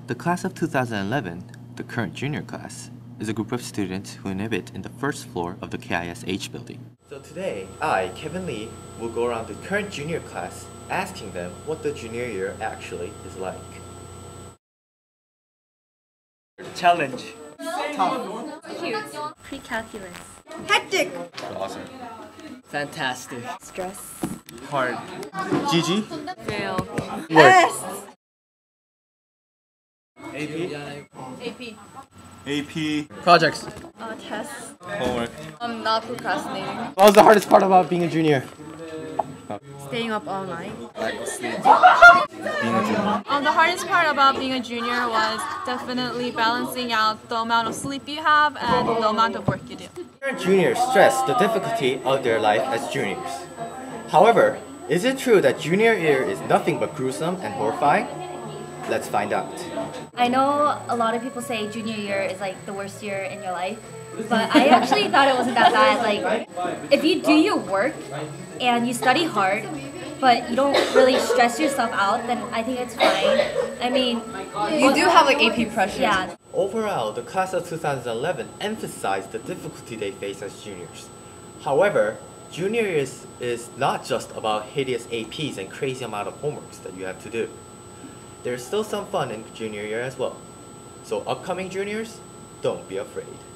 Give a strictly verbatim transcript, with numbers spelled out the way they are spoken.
The class of two thousand eleven, the current junior class, is a group of students who inhabit in the first floor of the K I S H building. So today, I, Kevin Lee, will go around the current junior class asking them what the junior year actually is like. Challenge. Tough. Cute. Pre-calculus. Hectic. Awesome. Fantastic. Stress. Hard. G G? Fail. Yes. A P? A P. A P. Projects. Uh, tests. Homework. I'm not procrastinating. What was the hardest part about being a junior? Staying up all night. Lack of sleep. Being a junior. Um, the hardest part about being a junior was definitely balancing out the amount of sleep you have and the amount of work you do. Current juniors stress the difficulty of their life as juniors. However, is it true that junior year is nothing but gruesome and horrifying? Let's find out. I know a lot of people say junior year is like the worst year in your life, but I actually thought it wasn't that bad. Like, if you do your work and you study hard, but you don't really stress yourself out, then I think it's fine. I mean, You do have like A P pressure. yeah. Overall, the class of two thousand eleven emphasized the difficulty they face as juniors. However, junior year is, is not just about hideous A Ps and crazy amount of homeworks that you have to do. There's still some fun in junior year as well. So upcoming juniors, don't be afraid.